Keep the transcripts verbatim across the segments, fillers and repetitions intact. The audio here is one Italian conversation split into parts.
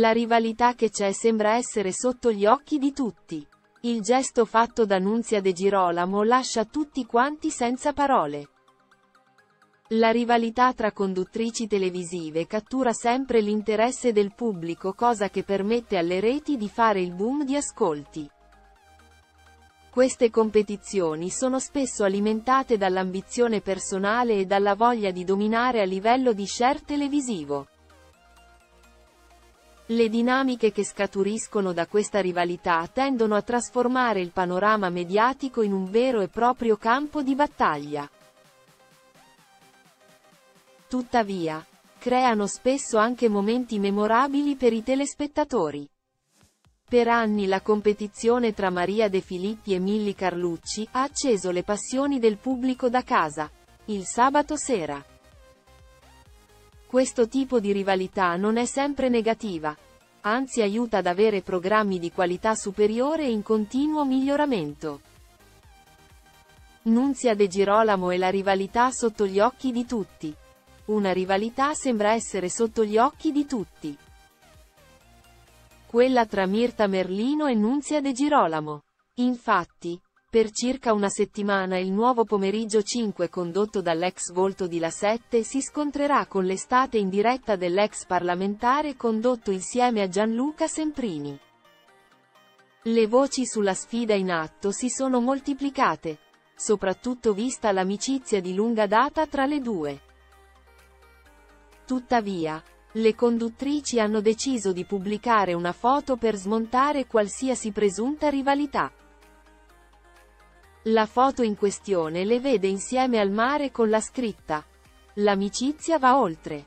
La rivalità che c'è sembra essere sotto gli occhi di tutti. Il gesto fatto da Nunzia De Girolamo lascia tutti quanti senza parole. La rivalità tra conduttrici televisive cattura sempre l'interesse del pubblico, cosa che permette alle reti di fare il boom di ascolti. Queste competizioni sono spesso alimentate dall'ambizione personale e dalla voglia di dominare a livello di share televisivo. Le dinamiche che scaturiscono da questa rivalità tendono a trasformare il panorama mediatico in un vero e proprio campo di battaglia. Tuttavia, creano spesso anche momenti memorabili per i telespettatori. Per anni la competizione tra Maria De Filippi e Milly Carlucci ha acceso le passioni del pubblico da casa, il sabato sera. Questo tipo di rivalità non è sempre negativa, anzi aiuta ad avere programmi di qualità superiore e in continuo miglioramento. Nunzia De Girolamo e la rivalità sotto gli occhi di tutti. Una rivalità sembra essere sotto gli occhi di tutti. Quella tra Mirta Merlino e Nunzia De Girolamo. Infatti, per circa una settimana il nuovo Pomeriggio cinque condotto dall'ex volto di La sette si scontrerà con l'estate in diretta dell'ex parlamentare condotto insieme a Gianluca Semprini. Le voci sulla sfida in atto si sono moltiplicate, soprattutto vista l'amicizia di lunga data tra le due. Tuttavia, le conduttrici hanno deciso di pubblicare una foto per smontare qualsiasi presunta rivalità. La foto in questione le vede insieme al mare con la scritta: "L'amicizia va oltre".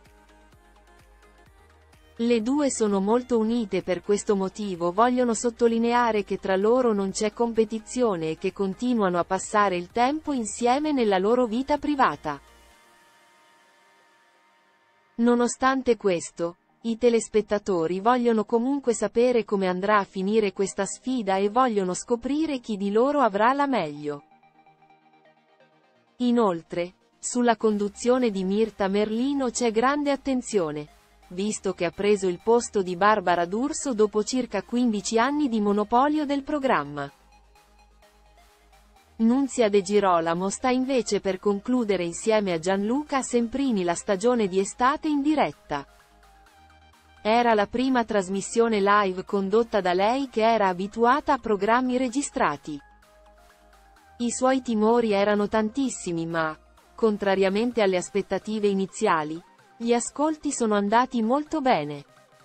Le due sono molto unite, per questo motivo vogliono sottolineare che tra loro non c'è competizione e che continuano a passare il tempo insieme nella loro vita privata. Nonostante questo, i telespettatori vogliono comunque sapere come andrà a finire questa sfida e vogliono scoprire chi di loro avrà la meglio. Inoltre, sulla conduzione di Mirta Merlino c'è grande attenzione, visto che ha preso il posto di Barbara D'Urso dopo circa quindici anni di monopolio del programma. Nunzia De Girolamo sta invece per concludere insieme a Gianluca Semprini la stagione di estate in diretta. Era la prima trasmissione live condotta da lei, che era abituata a programmi registrati. I suoi timori erano tantissimi ma, contrariamente alle aspettative iniziali, gli ascolti sono andati molto bene.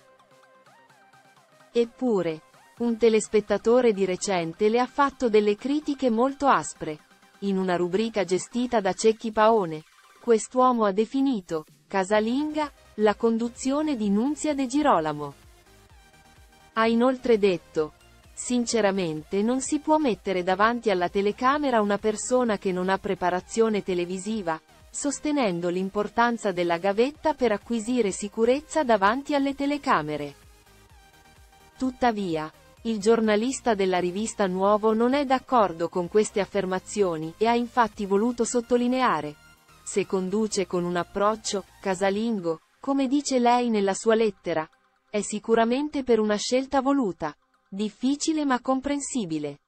Eppure, un telespettatore di recente le ha fatto delle critiche molto aspre. In una rubrica gestita da Cecchi Paone, quest'uomo ha definito casalinga la conduzione di Nunzia De Girolamo. Ha inoltre detto: "Sinceramente non si può mettere davanti alla telecamera una persona che non ha preparazione televisiva", sostenendo l'importanza della gavetta per acquisire sicurezza davanti alle telecamere. Tuttavia, il giornalista della rivista Nuovo non è d'accordo con queste affermazioni, e ha infatti voluto sottolineare: "Se conduce con un approccio casalingo, come dice lei nella sua lettera, è sicuramente per una scelta voluta, difficile ma comprensibile".